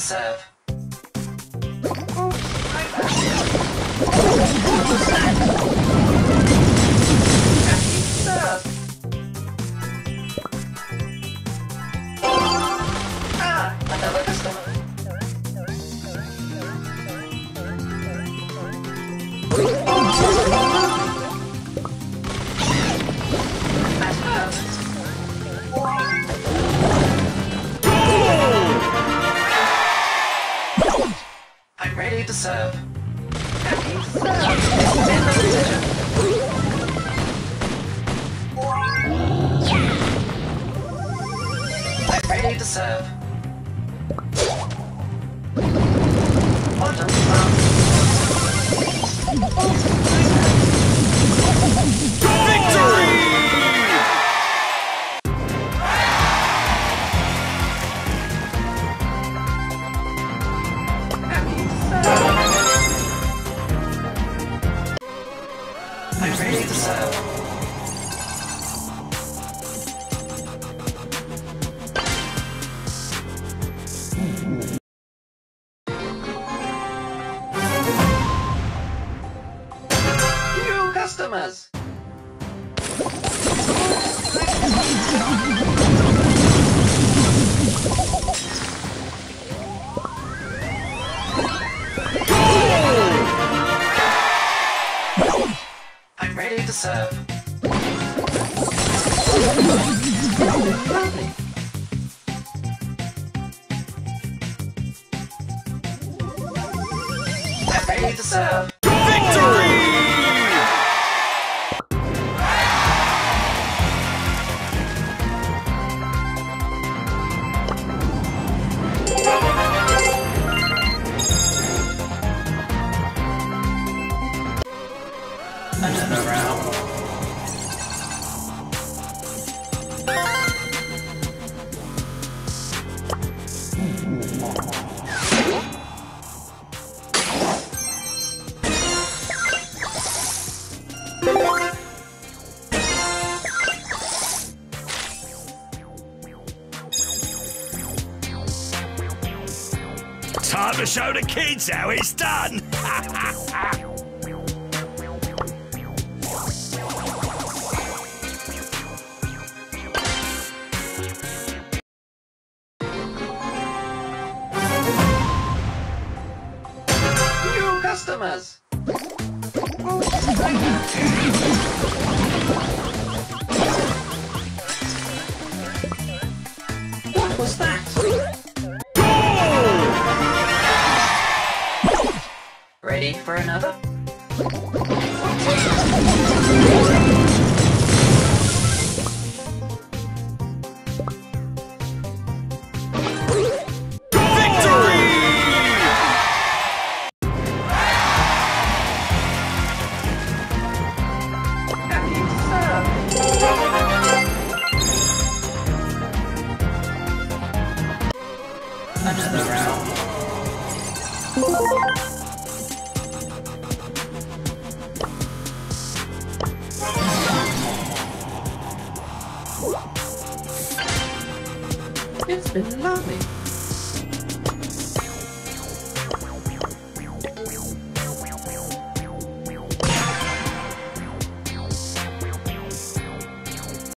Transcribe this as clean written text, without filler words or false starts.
serve. Another customer. I'm ready to serve. Happy serve. I'm ready to serve. Victory! I'm ready to serve. New customers. I'm ready to serve. Lovely. I'm ready to serve. Victory! Another round. Time to show the kids how it's done! New customers. What was that? Ready for another? Another round. It's been lovely.